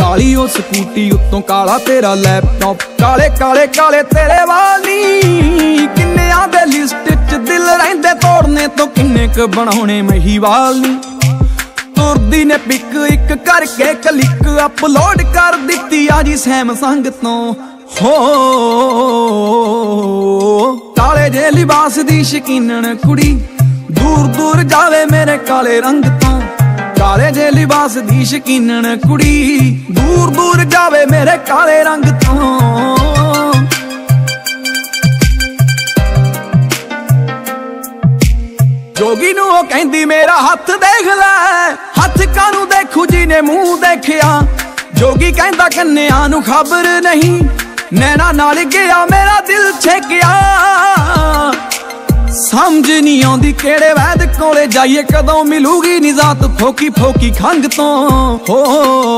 काली ओ scooty उत्तों काला तेरा laptop, काले काले काले तेरे वाली। किन्ने आदे लिस्ट च दिल रहिंदे तोड़ने तो किन्ने क बनाउणे महिवाल नी। तुरदी ने पिक एक करके क्लिक अपलोड कर दित्ती आजी सैमसंग तो। हो काले जे लिबास दी शकीनन कुड़ी, दूर दूर जावे मेरे काले रंग तो। काले जे लिबास दी शकीनन कुड़ी, दूर दूर जावे मेरे काले रंग तो। जोगी नू ओ कहंदी मेरा हथ देख लै, हथ कानू देखू जी ने मुंह देखिया। जोगी कहंदा कन्या नू खबर नहीं, नैना नाल गया मेरा दिल छेकिया। समझ नहीं आउंदी केड़े वैद कोले जाइए, कदों मिलूगी निजात फोकी फोकी खंग तो। हो